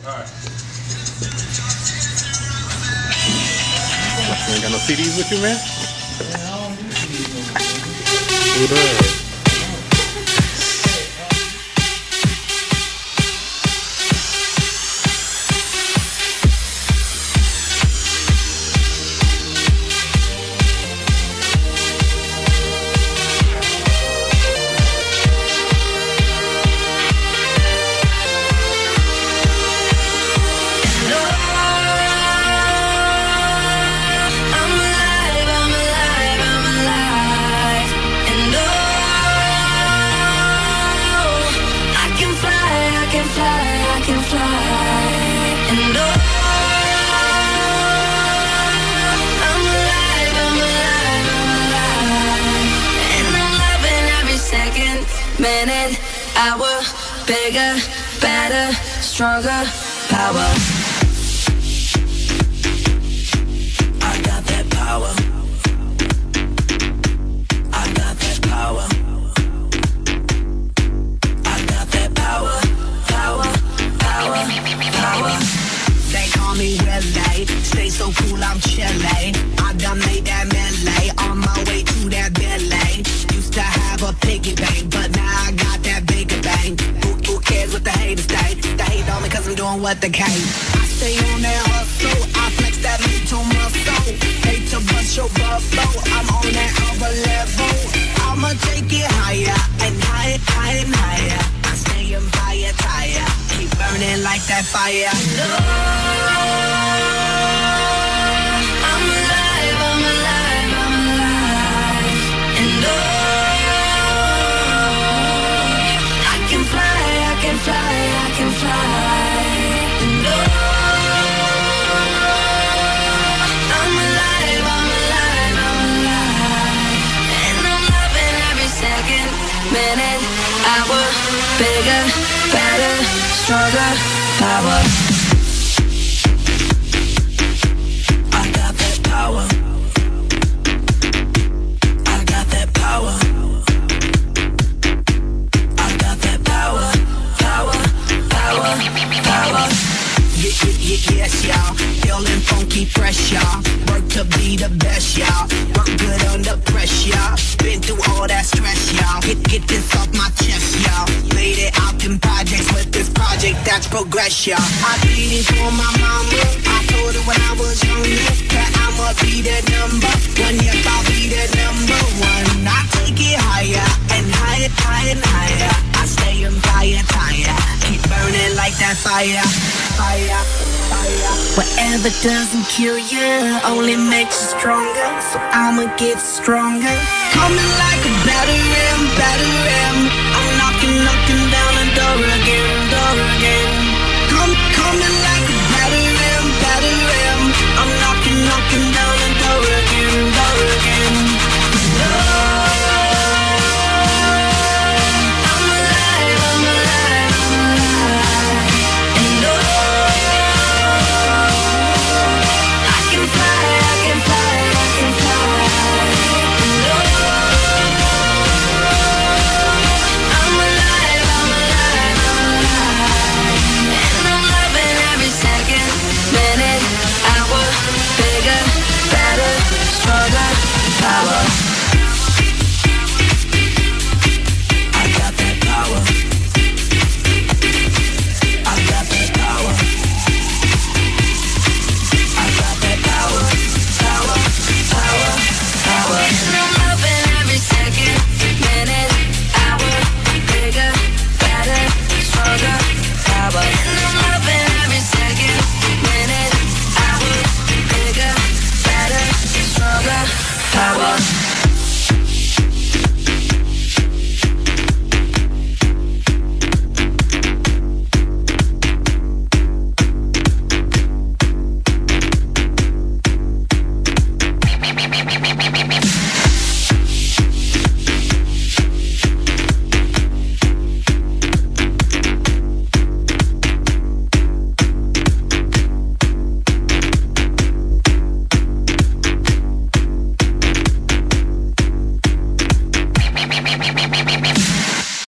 Alright. You ain't got no CDs with you, man? Yeah, I don't do CDs no more. Who does? Minute, hour, bigger, better, stronger, power. I got that power. I got that power. I got that power. Power, power, power. They call me Willie, stay so cool, I'm chilly. I done made that melee, on my way to that Billy. Used to have a piggy bank, but now I got that bigger bang. Who cares what the haters say? They hate on me cause I'm doing what they can. I stay on that hustle, I flex that mental muscle. Hate to bust your bubble, I'm on that other level. I'ma take it higher, and higher, higher, and higher. I stay in fire, tire, keep burning like that fire. Minute, hour, bigger, better, stronger, power. I got that power. I got that power. I got that power. Power, power, power. Yes, y'all. Feeling funky, fresh, y'all. Work to be the best, y'all. Work good under pressure, y'all. Been through all that stress, y'all. Get this off my chest, y'all. Made it out in projects with this project, that's progress, y'all. I did it for my mama. I told her when I was younger that I'ma be the number one. Yes, I'll be the number one. I take it higher and higher, higher and higher. I stay on fire, tire. Keep burning like that fire, fire, fire. Whatever doesn't kill you only makes you stronger. So I'ma get stronger. Coming like a battering, battering. I'm knocking down the door again, door again.